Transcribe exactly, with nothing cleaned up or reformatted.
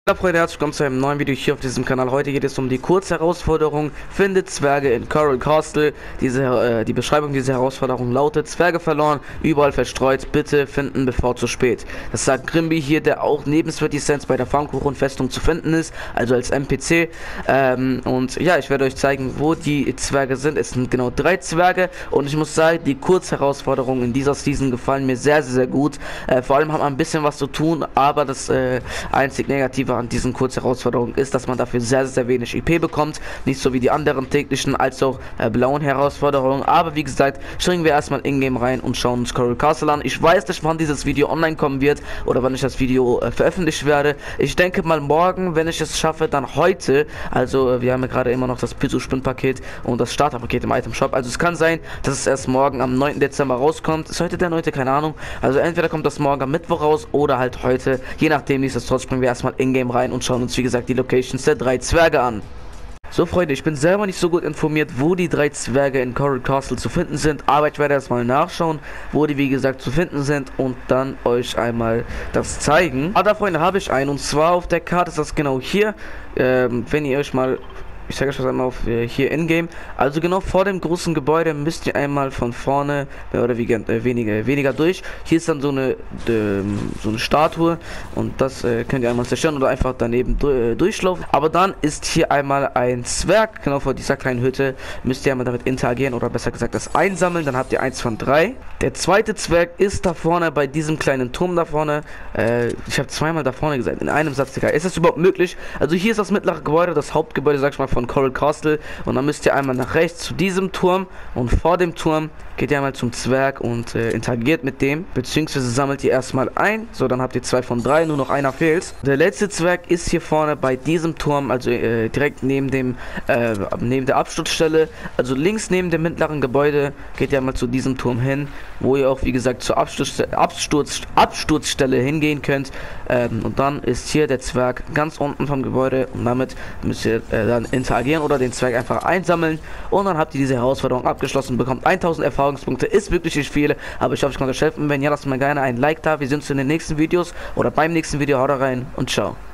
Hallo Freunde, herzlich willkommen zu einem neuen Video hier auf diesem Kanal. Heute geht es um die Kurzherausforderung: Finde Zwerge in Coral Castle. Diese, äh, die Beschreibung dieser Herausforderung lautet: Zwerge verloren, überall verstreut, bitte finden bevor zu spät. Das sagt Grimby hier, der auch neben Sweaty Sands bei der Pfannkuchenfestung zu finden ist, also als N P C. Ähm, und ja, ich werde euch zeigen, wo die Zwerge sind. Es sind genau drei Zwerge und ich muss sagen, die Kurzherausforderungen in dieser Season gefallen mir sehr, sehr, sehr gut. Äh, vor allem hat man ein bisschen was zu tun, aber das äh, einzig Negative an diesen Kurzherausforderungen ist, dass man dafür sehr, sehr wenig I P bekommt. Nicht so wie die anderen täglichen als auch äh, blauen Herausforderungen. Aber wie gesagt, springen wir erstmal in-game rein und schauen uns Coral Castle an. Ich weiß nicht, wann dieses Video online kommen wird oder wann ich das Video äh, veröffentlicht werde. Ich denke mal morgen, wenn ich es schaffe, dann heute. Also äh, wir haben ja gerade immer noch das Pizzo-Spin-Paket und das Starterpaket im Item-Shop. Also es kann sein, dass es erst morgen am neunten Dezember rauskommt. Ist heute der neunte? Keine Ahnung. Also entweder kommt das morgen am Mittwoch raus oder halt heute. Je nachdem, nichtsdestotrotz springen wir erstmal in-game rein und schauen uns, wie gesagt, die Locations der drei Zwerge an. So Freunde, ich bin selber nicht so gut informiert, wo die drei Zwerge in Coral Castle zu finden sind, aber ich werde erstmal nachschauen, wo die wie gesagt zu finden sind und dann euch einmal das zeigen. Aber da Freunde, habe ich einen, und zwar auf der Karte ist das genau hier. Ähm, wenn ihr euch mal... Ich zeige euch das einmal auf äh, hier in-game. Also genau vor dem großen Gebäude müsst ihr einmal von vorne mehr oder weniger, äh, weniger, weniger durch. Hier ist dann so eine äh, so eine Statue und das äh, könnt ihr einmal zerstören oder einfach daneben du äh, durchlaufen. Aber dann ist hier einmal ein Zwerg, genau vor dieser kleinen Hütte. Müsst ihr einmal damit interagieren oder besser gesagt das einsammeln. Dann habt ihr eins von drei. Der zweite Zwerg ist da vorne bei diesem kleinen Turm da vorne. Äh, ich habe zweimal da vorne gesagt, in einem Satz, Digga. Ist das überhaupt möglich? Also hier ist das mittlere Gebäude, das Hauptgebäude, sag ich mal, von Coral Castle, und dann müsst ihr einmal nach rechts zu diesem Turm und vor dem Turm geht ihr einmal zum Zwerg und äh, interagiert mit dem, beziehungsweise sammelt ihr erstmal ein, so dann habt ihr zwei von drei, nur noch einer fehlt. Der letzte Zwerg ist hier vorne bei diesem Turm, also äh, direkt neben dem äh, neben der Absturzstelle, also links neben dem mittleren Gebäude geht ihr einmal zu diesem Turm hin, wo ihr auch wie gesagt zur Absturz, Absturz, Absturzstelle hingehen könnt, ähm, und dann ist hier der Zwerg ganz unten vom Gebäude und damit müsst ihr äh, dann interagieren oder den Zwerg einfach einsammeln und dann habt ihr diese Herausforderung abgeschlossen, bekommt tausend Erfahrungspunkte, ist wirklich nicht viele, aber ich hoffe, ich konnte euch helfen. Wenn ja, lasst mir gerne ein Like da. Wir sehen uns in den nächsten Videos oder beim nächsten Video. Haut rein und ciao.